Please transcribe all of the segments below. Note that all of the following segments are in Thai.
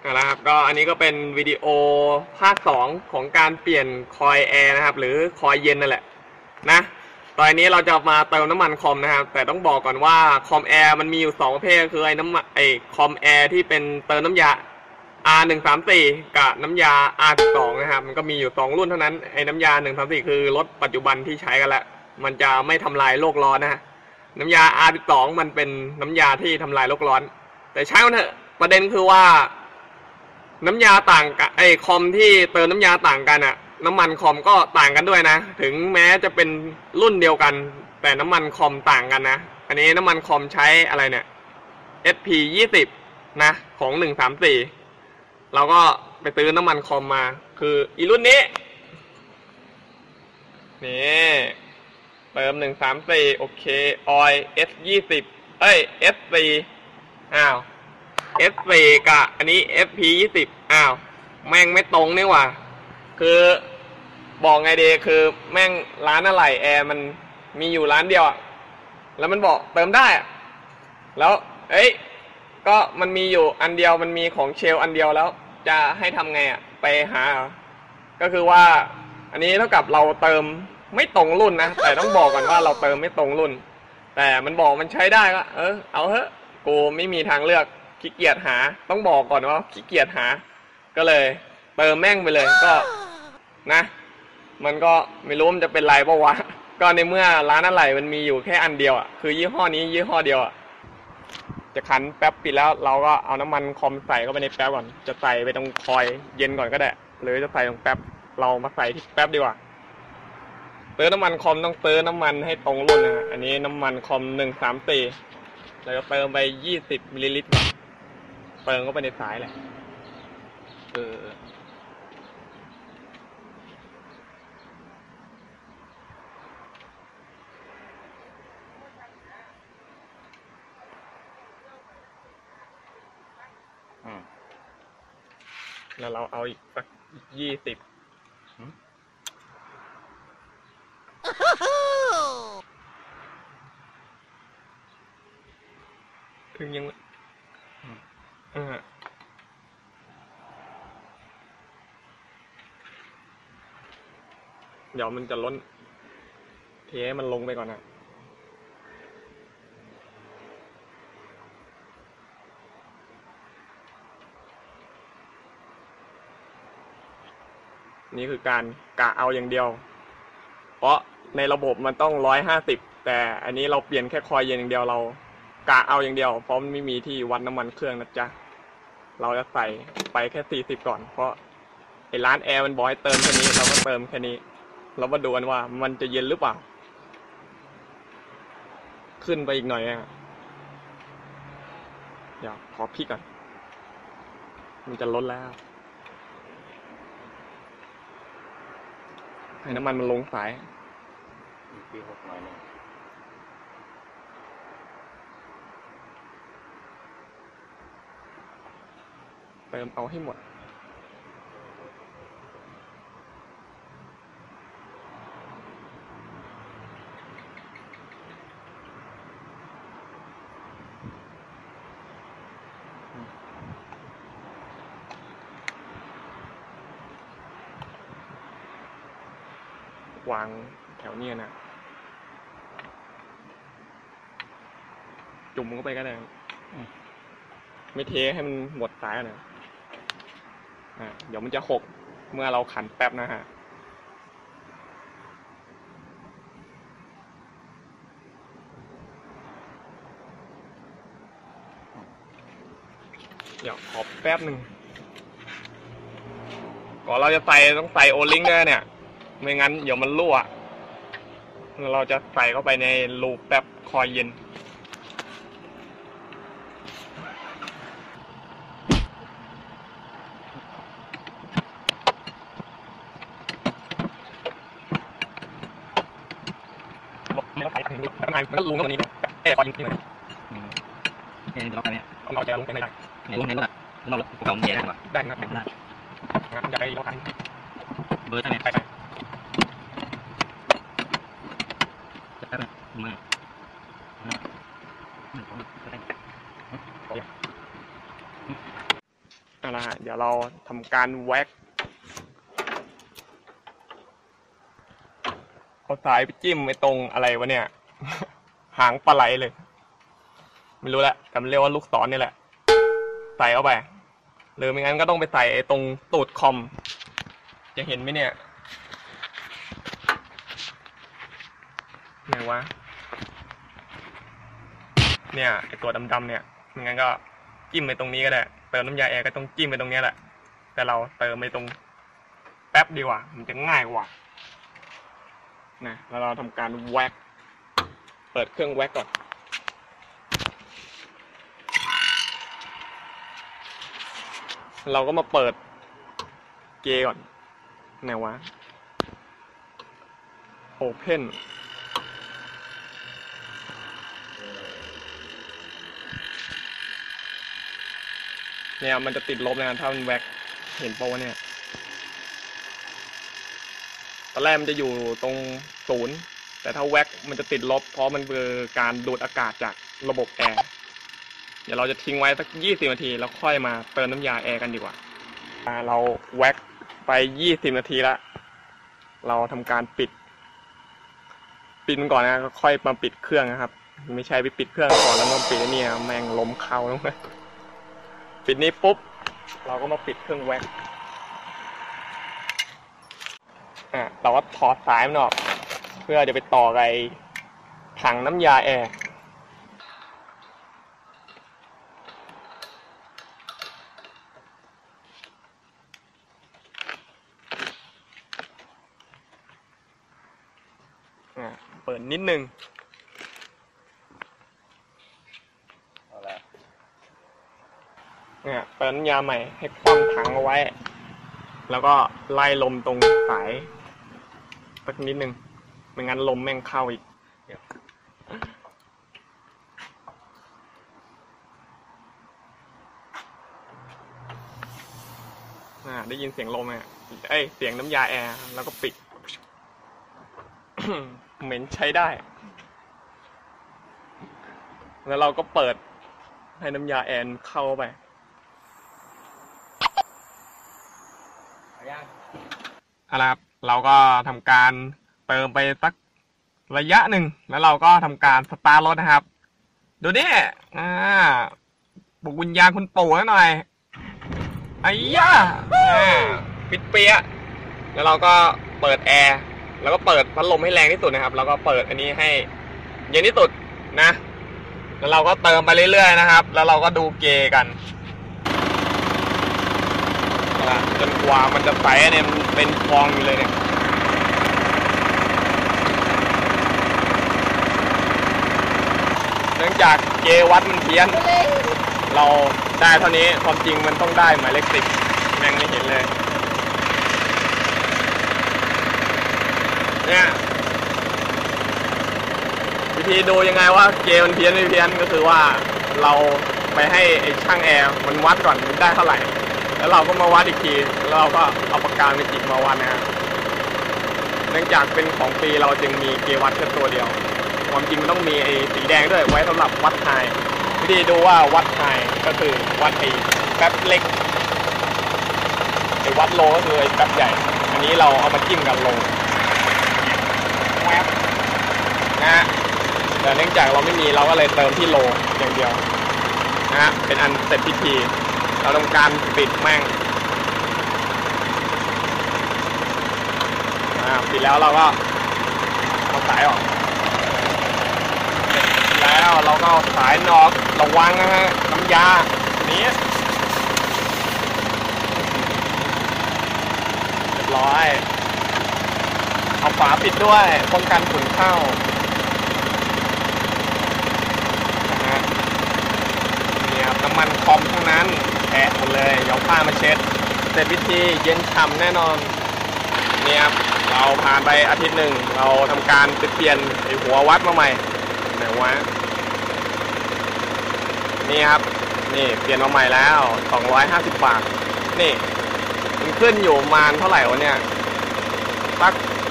นะครับก็อันนี้ก็เป็นวิดีโอภาค2ของการเปลี่ยนคอยแอร์นะครับหรือคอยเย็นนั่นแหละนะตอนนี้เราจะมาเติมน้ำมันคอมนะครับแต่ต้องบอกก่อนว่าคอมแอร์มันมีอยู่2ประเภทคือไอ้คอมแอร์ที่เป็นเติมน้ำยา R134 กับน้ำยา R12 นะครับมันก็มีอยู่2รุ่นเท่านั้นไอ้น้ำยา134คือรถปัจจุบันที่ใช้กันแล้วมันจะไม่ทำลายโลกร้อนนะฮะน้ำยา R12 มันเป็นน้ำยาที่ทำลายโลกร้อนแต่ใช้มันเถอะประเด็นคือว่าน้ำยาต่างกันไอคอมที่เติมน้ำยาต่างกันอะน้ำมันคอมก็ต่างกันด้วยนะถึงแม้จะเป็นรุ่นเดียวกันแต่น้ำมันคอมต่างกันนะอันนี้น้ำมันคอมใช้อะไรเนี่ย SP20 นะของ134เราก็ไปซื้อน้ำมันคอมมาคืออีรุ่นนี้นี่เติม134โอเคออย S20 S4 อ้าว F4 กับอันนี้ FP20 อ้าวแม่งไม่ตรงนี่หว่าคือบอกไงดีคือแม่งร้านอะไรแอร์มันมีอยู่ร้านเดียวอะแล้วมันบอกเติมได้อะแล้วก็มันมีอยู่อันเดียวมันมีของเชลอันเดียวแล้วจะให้ทำไงอะไปหาก็คือว่าอันนี้เท่ากับเราเติมไม่ตรงรุ่นนะแต่ต้องบอกก่อนว่าเราเติมไม่ตรงรุ่นแต่มันบอกมันใช้ได้ก็เอาเถอะกูไม่มีทางเลือกขี้เกียจหาต้องบอกก่อนว่าขี้เกียจหาก็เลยเติมแม่งไปเลยก็นะมันก็ไม่รู้มันจะเป็นไรป่าวะก็ในเมื่อร้านอะไรมันมีอยู่แค่อันเดียวอ่ะคือยี่ห้อนี้ยี่ห้อเดียวอ่ะจะขันแป๊บปิดแล้วเราก็เอาน้ำมันคอมใส่เข้าไปในแป๊บก่อนจะใส่ไปตรงคอยเย็นก่อนก็ได้หรือจะใส่ตรงแป๊บเรามาใส่ที่แป๊บดีกว่าเติมน้ำมันคอมต้องเติมน้ำมันให้ตรงรุ่นนะอันนี้น้ำมันคอม134แล้วก็เติมไป20มิลลิลิตรเติมเข้าไปในสายแหละแล้วเราเอาอีกสัก20ถึงยังเดี๋ยวมันจะล้นเทให้มันลงไปก่อนนะนี่คือการกะเอาอย่างเดียวเพราะในระบบมันต้อง150แต่อันนี้เราเปลี่ยนแค่คอยเย็นอย่างเดียวเรากะเอาอย่างเดียวเพราะมันไม่มีที่วัดน้ำมันเครื่องนะจ๊ะเราจะใส่ไปแค่40ก่อนเพราะไอ้ร้านแอร์มันบอกให้เติมแค่นี้เราก็เติมแค่นี้เรามาดูกันว่ามันจะเย็นหรือเปล่าขึ้นไปอีกหน่อยเดี๋ยวขอพลิกก่อนมันจะล้นแล้วให้น้ำมันมันลงสายปี6หน่อยนึงเติมเอาให้หมดวางแถวนี้นะจุ่มเข้าไปก็ได้ไม่เทให้มันหมดสายนะเดี๋ยวมันจะหกเมื่อเราขันแป๊บนะฮะเดี๋ยวขอแป๊บหนึ่งก่อนเราจะใส่ต้องใส่โอลิงด้วยเนี่ยไม่งั้นเดี๋ยวมันรั่วเราจะใส่เข้าไปในรูแป๊บคอยเย็นแล้วใส่ถึงข้างในมันก็ลุงตรงนี้คอยยิงที่ไหนเราไปเนี่ยเราจะลงไปไหนได้ลงในรถอ่ะเราเราแย่ได้ป่ะได้ครับได้จะได้เราขายเบอร์ใช่ไหมไปจะได้ไหมมือเอาละฮะเดี๋ยวเราทำการแว็กเอาสายไปจิ้มไอ้ตรงอะไรวะเนี่ย หางปลาไหลเลยไม่รู้แหละแต่มันเรียกว่าลูกศรนี่แหละใส่เข้าไปหรือไม่งั้นก็ต้องไปใส่ไอ้ตรงตูดคอมจะเห็นไหมเนี่ยไหนวะเนี่ยไอ้ตัวดำๆเนี่ยไม่งั้นก็จิ้มไปตรงนี้ก็ได้เติมน้ำยาแอร์ก็ต้องจิ้มไปตรงนี้แหละแต่เราเติมไปตรงแป๊บดีกว่ามันจะง่ายกว่านะแล้วเราทำการแว็กเปิดเครื่องแว็กก่อนเราก็มาเปิดเกย์ก่อนไหนวะ Open เนี่ยมันจะติดลบนะถ้ามันแว็กเห็นปะวะเนี่ยตอนแรกมันจะอยู่ตรง0แต่ถ้าแว็กมันจะติดลบเพราะมันคือการดูดอากาศจากระบบแอร์เดี๋ยวเราจะทิ้งไว้สัก20 นาทีแล้วค่อยมาเติมน้ำยาแอร์กันดีกว่าเราแว็กไป20 นาทีแล้วเราทำการปิดมันก่อนนะค่อยมาปิดเครื่องนะครับไม่ใช่ไปปิดเครื่องก่อนแล้วมาปิดเนี่ยแม่งล้มเข้าแล้วนะปิดนี้ปุ๊บเราก็มาปิดเครื่องแว็กเราก็ถอดสายมันออกเพื่อจะไปต่อไอ้ถังน้ำยาแอร์เปิดนิดนึงเนี่ยเปิดน้ำยาใหม่ให้คว่ำถังเอาไว้แล้วก็ไล่ลมตรงสายสักนิดนึงไม่งั้นลมแม่งเข้าอีกได้ยินเสียงลมเสียงน้ำยาแอร์แล้วก็ปิด เหม็นใช้ได้แล้วเราก็เปิดให้น้ำยาแอร์เข้าไปเอาละครับเราก็ทำการเติมไปสักระยะหนึ่งแล้วเราก็ทำการสตาร์ทรถนะครับดูดิปลุกวิญญาณคุณปู่หน่อยไอ้ย่าปิดเปียแล้วเราก็เปิดแอร์แล้วก็เปิดพัดลมให้แรงที่สุดนะครับแล้วก็เปิดอันนี้ให้เย็นที่สุดนะแล้วเราก็เติมไปเรื่อยๆนะครับแล้วเราก็ดูเกย์กันจนกว่ามันจะใสเนี่ยมันเป็นฟองอยู่เลยเนี่ยเนื่องจากเกวัดมันเพี้ยนเราได้เท่านี้ความจริงมันต้องได้หมายเลข10แม่งไม่เห็นเลยเนี่ยวิธีดูยังไงว่าเกมันเพี้ยนไม่เพี้ยนก็คือว่าเราไปให้ไอ้ช่างแอร์มันวัดก่อนมันได้เท่าไหร่แล้วเราก็มาวัดอีกทีแล้วเราก็เอาปากกาเมจิกมาวัดนะฮะเนื่องจากเป็นของฟรีเราจึงมีเกวัดแค่ตัวเดียวความจริงมันต้องมีไอ้สีแดงด้วยไว้สำหรับวัดไฮวิธีดูว่าวัดไฮก็คือวัดไอ้แป๊บเล็กไอ้วัดโลก็คือไอ้แป๊บใหญ่อันนี้เราเอามาจิ้มกับโลแวบนะฮะแต่เนื่องจากเราไม่มีเราก็เลยเติมที่โลอย่างเดียวนะฮะเป็นอันเสร็จพิธีเราทำการปิดแม่งปิดแล้วเราก็เอาสายออกเสร็จแล้วเราก็เอาสายออกระวังนะฮะน้ำยานี้เรียบร้อยเอาฝาปิดด้วยป้องกันฝุ่นเข้าเนี่ยน้ำมันคอมทั้งนั้นแฉะหมดเลยเอาผ้ามาเช็ดเสร็จพิธีเย็นฉ่ำแน่นอนเนี่ยครับเราผ่านไปอาทิตย์หนึ่งเราทำการเปลี่ยนไอ้หัววัดมาใหม่ไหนวะนี่ครับนี่เปลี่ยนมาใหม่แล้ว250 บาทนี่มันขึ้นอยู่ประมาณเท่าไหร่วะเนี่ยสัก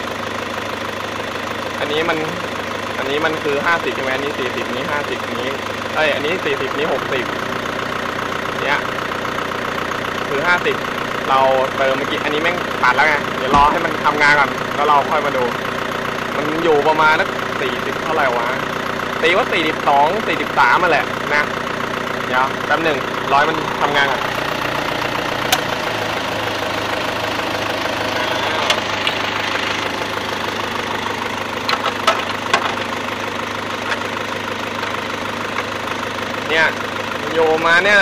อันนี้มันคือ50ใช่ไหมอันนี้40นี้50นี้อันนี้40นี้60เนี่ยคือคือ50เราเติมเมื่อกี้อันนี้แม่งตัดแล้วไงเดี๋ยวรอให้มันทำงานก่อนแล้วเราค่อยมาดูมันอยู่ประมาณนัก40เท่าไหร่วะตีว่า42 43มาแหละนะเดี๋ยวแป๊บหนึ่งร้อยมันทำงานก่อนเนี่ยอยู่มาเนี่ย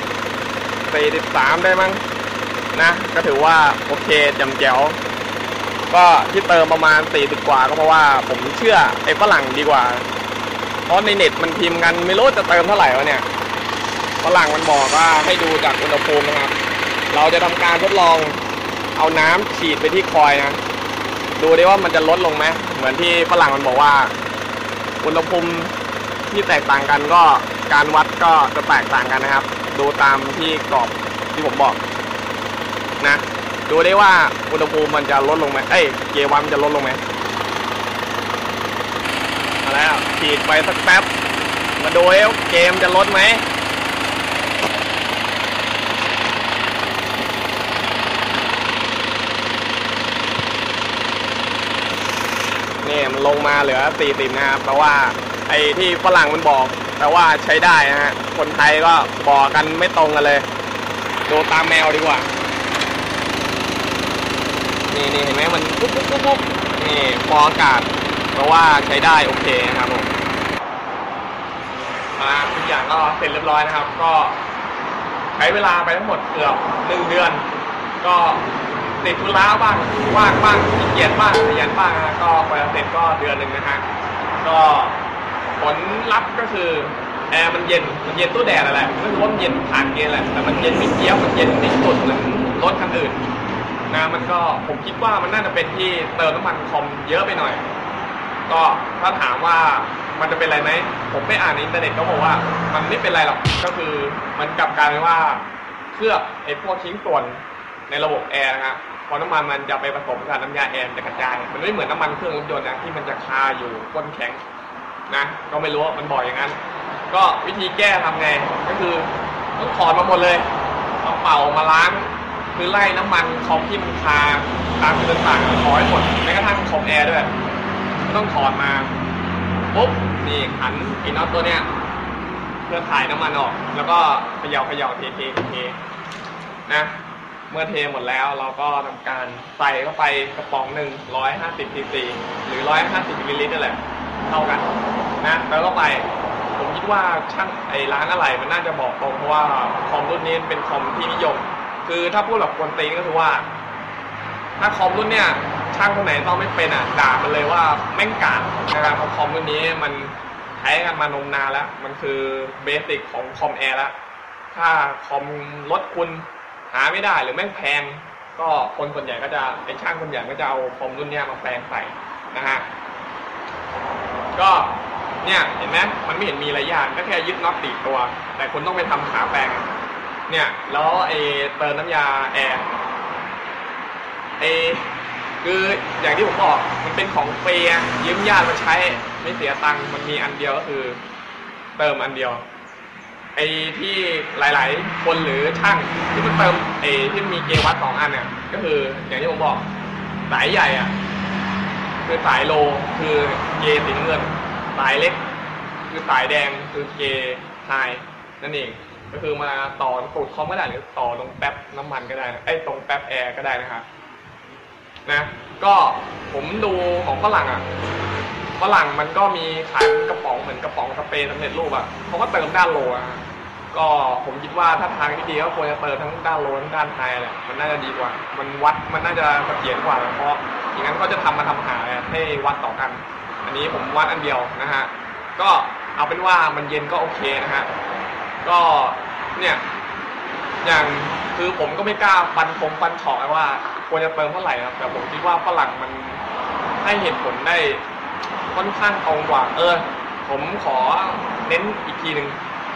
43ได้มั้งนะก็ถือว่าโอเคจำแจ๋วก็ที่เติมประมาณ40กว่าก็เพราะว่าผมเชื่อไอ้ฝรั่งดีกว่าเพราะในเน็ตมันพิมพ์กันไม่รู้จะเติมเท่าไหร่วะเนี่ยฝรั่งมันบอกว่าให้ดูจากอุณหภูมินะครับเราจะทำการทดลองเอาน้ำฉีดไปที่คอยนะดูได้ว่ามันจะลดลงไหมเหมือนที่ฝรั่งมันบอกว่าอุณหภูมิที่แตกต่างกันก็การวัดก็จะแตกต่างกันนะครับดูตามที่กรอบที่ผมบอกนะดูได้ว่าอุณหภูมิมันจะลดลงไหมเกวัตมันจะลดลงไหมมาแล้วฉีดไปสักแป๊บมาดูเกมจะลดไหมนี่มันลงมาเหลือ40นะครับแปลว่าไอ้ที่ฝรั่งมันบอกแต่ว่าใช้ได้นะฮะคนไทยก็บอกกันไม่ตรงกันเลยดูตามแมวดีกว่านี่เห็นไหมมันปุ๊บนี่ฟองอากาศเพราะว่าใช้ได้โอเคนะครับผมทุกอย่างก็เสร็จเรียบร้อยนะครับก็ใช้เวลาไปทั้งหมดเกือบ1 เดือนก็ติดธุระบ้างว่างบ้างขี้เกียจบ้างขยันบ้างนะก็พอเสร็จก็เดือนหนึ่งนะฮะก็ผลลัพธ์ก็คือแอร์มันเย็นตู้แดดอะไรไม่รู้ว่ามันเย็นผ่านเกณฑ์แหละแต่มันเย็นไม่เกี้ยวมันเย็นไม่สุดเหมือนรถคันอื่นนะมันก็ผมคิดว่ามันน่าจะเป็นที่เติมน้ำมันคอมเยอะไปหน่อยก็ถ้าถามว่ามันจะเป็นอะไรไหมผมไปอ่านในอินเทอร์เน็ตเขาบอกว่ามันไม่เป็นไรหรอกก็คือมันกลับกลายเป็นว่าเคลือบไอ้พวกชิ้นส่วนในระบบแอร์นะครับพอน้ำมันจะไปผสมกับน้ำยาแอร์จะกระจายมันไม่เหมือนน้ำมันเครื่องรถยนต์นะที่มันจะคาอยู่ก้นแข็งนะก็ไม่รู้ว่ามันบอกอย่างนั้นก็วิธีแก้ทำไงก็คือต้องถอดมาหมดเลยเอาเป่ามาล้างคือไล่น้ำมันคอมที่มันคาตามจุดต่างๆถอดให้หมดแม้กระทั่งคอมแอร์ด้วยต้องถอดมาปุ๊บนี่ขันไอ้น็อตตัวเนี้ยเพื่อถ่ายน้ำมันออกแล้วก็เขย่าเทนะเมื่อเทหมดแล้วเราก็ทำการใส่เข้าไปกระป๋องหนึ่ง150 ซีซีหรือ150 มิลลิลิตรนั่นแหละเท่ากันนะแล้วก็ไปผมคิดว่าช่างไอ้ร้านอะไรมันน่าจะบอกตรงเพราะว่าคอมรุ่นนี้เป็นคอมที่นิยมคือถ้าพูดแบบคนตีนก็คือว่าถ้าคอมรุ่นเนี้ยช่างคนไหนต้องไม่เป็นด่ามันเลยว่าแม่งกากนะครับเพราะคอมรุ่นนี้มันใช้กันมานมนานแล้วมันคือเบสิกของคอมแอร์แล้วถ้าคอมรถคุณหาไม่ได้หรือแม่งแพงก็คนส่วนใหญ่ก็จะไอ้ช่างคนใหญ่ก็จะเอาคอมรุ่นนี้มาแปลงใส่นะฮะก็เนี่ยเห็นไหมมันไม่เห็นมีอะไรยากก็แค่ยึดน็อตติดตัวแต่คุณต้องไปทำขาแปลงเนี่ยแล้วไอ้เติมน้ำยาแอร์คืออย่างที่ผมบอกมันเป็นของฟรียืมญาติมาใช้ไม่เสียตังค์มันมีอันเดียวก็คือเติมอันเดียวไอ้ที่หลายๆคนหรือช่างที่มันเติมที่มีเกวัต2 อันเนี่ยก็คืออย่างที่ผมบอกสายใหญ่คือสายโลคือเกสีเงินสายเล็กคือสายแดงคือเกไฮนั่นเองก็คือมาต่อตูดคอมก็ได้หรือต่อตรงแป๊บน้ำมันก็ได้ตรงแป๊บแอร์ก็ได้นะครับนะก็ผมดูของฝรั่งฝรั่งมันก็มีขายกระป๋องเหมือนกระป๋องสเปรย์สำเร็จรูปเขาก็เติมด้านโลก็ผมคิดว่าถ้าทางที่ดีก็ควรจะเติมทั้งด้านโลทั้งด้านไฮแหละมันน่าจะดีกว่ามันวัดมันน่าจะเสถียรกว่าเพราะอย่างนั้นก็จะทำหาให้วัดต่อกันอันนี้ผมวัดอันเดียวนะฮะก็เอาเป็นว่ามันเย็นก็โอเคนะฮะก็เนี่ยอย่างคือผมก็ไม่กล้าฟันฉอกว่าควรจะเติมเท่าไหร่ครับแต่ผมคิดว่าฝรั่งมันให้เหตุผลได้ค่อนข้างตรงกว่าผมขอเน้นอีกทีหนึ่ง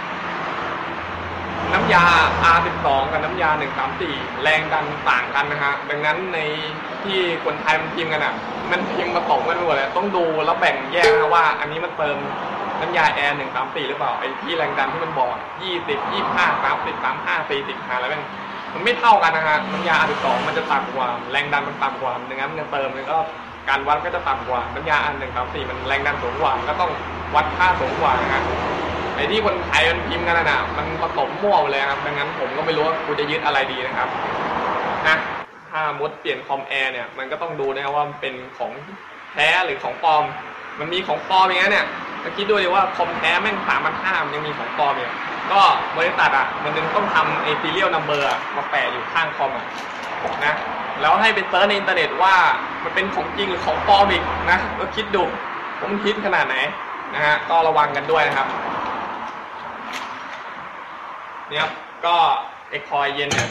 น้ำยา R12 กับน้ำยา134แรงดันต่างกันนะฮะดังนั้นในที่คนไทยมันพิมพ์กันมันพิมพ์มาตกกันหมดเลยต้องดูแล้วแบ่งแยกนะว่าอันนี้มันเติมน้ำยาแอร์134หรือเปล่าไอ้ที่แรงดันที่มันบอก20 25 30 35 40อะไรมันไม่เท่ากันนะฮะน้ำยา R12 มันจะต่ำกว่าแรงดันมันต่ำกว่าดังนั้นเงินเติมมันก็การวัดก็จะต่ำกว่าน้ำยาR134มันแรงดันสูงกว่ามันก็ต้องวัดค่าสูงกว่านะฮะไอ้ที่คนไทยมันพิมพ์กันนะมันผสมมั่วเลยครับดังนั้นผมก็ไม่รู้ว่ากูจะยึดอะไรดีนะครับนะถ้ามดเปลี่ยนคอมแอร์เนี่ยมันก็ต้องดูนะว่ามันเป็นของแท้หรือของปลอมมันมีของปลอมอย่างเงี้ยเนี่ยคิดดูเลยว่าคอมแท้แม่ง3,500มันยังมีของปลอมเนี่ยก็บริษัทมันนึงต้องทำไอ้ serial number มาแปะอยู่ข้างคอมนะแล้วให้ไปเซิร์ชในอินเทอร์เน็ตว่ามันเป็นของจริงหรือของปลอมอีกนะก็คิดดูว่ามันฮิตขนาดไหนนะฮะก็ระวังกันด้วยนะครับเนี่ยครับก็ไอ้คอยเย็นเนี่ย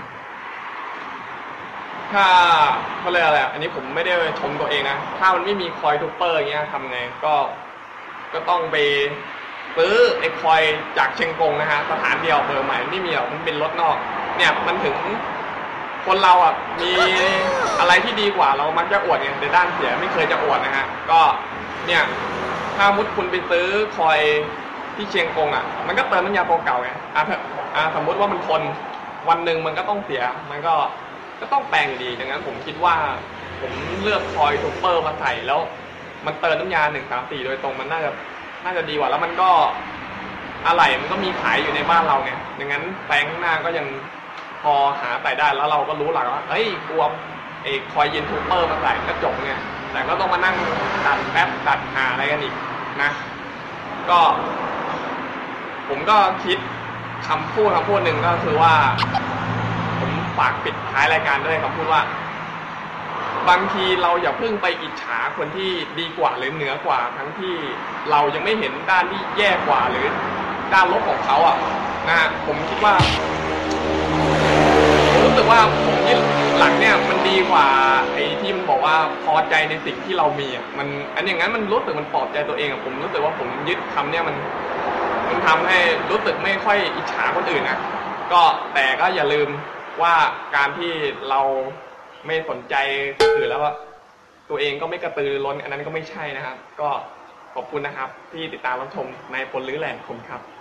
ถ้าเขาเรียกอะไรอันนี้ผมไม่ได้ชมตัวเองนะถ้ามันไม่มีคอยทูเปอร์อย่างเงี้ยทำไงก็ต้องไปซื้อไอ้คอยจากเชียงกงนะฮะสถานเดียวเบอร์ใหม่ไม่มีหรอกมันเป็นรถนอกเนี่ยมันถึงคนเรามีอะไรที่ดีกว่าเรามักจะอวดไงในด้านเสียไม่เคยจะอวดนะฮะก็เนี่ยถ้ามุดคุณไปซื้อคอยที่เชียงกงมันก็เติมน้ำยาตัวเก่าไงสมมติว่ามันทนวันหนึ่งมันก็ต้องเสียมันก็ต้องแปลงอยู่ดีดังนั้นผมคิดว่าผมเลือกคอยซูเปอร์มาใส่แล้วมันเติมน้ำยา134โดยตรงมันน่าจะดีกว่าแล้วมันก็อะไรมันก็มีขายอยู่ในบ้านเราไงดังนั้นแปลงข้างหน้าก็ยังพอหาใส่ได้แล้วเราก็รู้หลักว่าเฮ้ยกลัวคอยเย็นซูเปอร์มาใส่ก็จบไงแต่ก็ต้องมานั่งตัดแป๊บตัดหาอะไรกันอีกนะก็ผมก็คิดคำพูดหนึ่งก็คือว่าผมฝากปิดท้ายรายการด้วยคำพูดว่าบางทีเราอย่าเพิ่งไปอิจฉาคนที่ดีกว่าหรือเหนือกว่าทั้งที่เรายังไม่เห็นด้านที่แย่กว่าหรือด้านลบของเขานะผมคิดว่าผมรู้สึกว่าผมยึดหลักเนี่ยมันดีกว่าไอ้ที่มันบอกว่าพอใจในสิ่งที่เรามีมันอันอย่างนั้นมันรู้สึกมันปลอบใจตัวเองผมรู้สึกว่าผมยึดคำเนี่ยมันทำให้รู้สึกไม่ค่อยอิจฉาคนอื่นนะก็แต่ก็อย่าลืมว่าการที่เราไม่สนใจคนอื่นแล้วตัวเองก็ไม่กระตือรือร้นอันนั้นก็ไม่ใช่นะครับก็ขอบคุณนะครับที่ติดตามรับชมในพลลื้อแหล่งผมครับ